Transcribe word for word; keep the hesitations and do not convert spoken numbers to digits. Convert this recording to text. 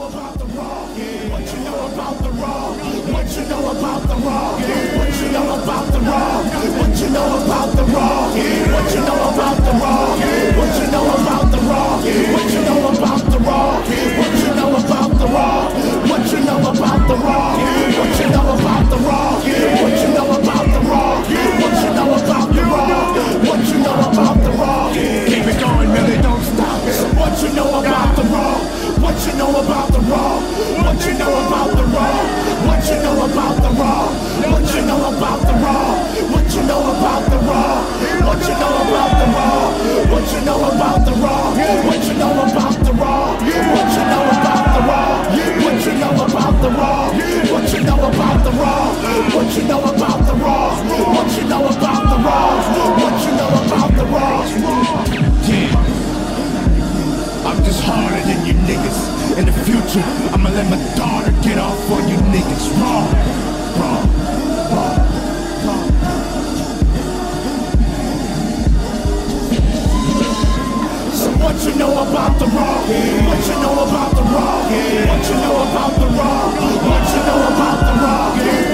know about the raw? What you know about the raw? What you know about the raw? What you know about the raw? What you know about the raw? What you know about the raw? What you know about the raw? What you know about the raw? What you know about the raw? What you know about the raw? What you know about the raw? What you know about the raw? What you know about the raw? What you know about the raw? Keep it going, Millie, don't stop. So what you know about the raw? What you know about the raw? What you know about the raw? What you know about the raw? What you know about the raw? What you know about the raw? What you know about the raw? What you know about the raw? What you know about the raw? What you know about the raw? What you know about the raw? What you know about the raw? What you know about the raw? What you know about the raw? What you know about the raw? Yeah. I'm just harder than you niggas. In the future, I'ma let my daughter get off on you niggas. Wrong, wrong, wrong, wrong. So what you know about the raw? What you know about the raw? What you know about the raw? What you know about the raw?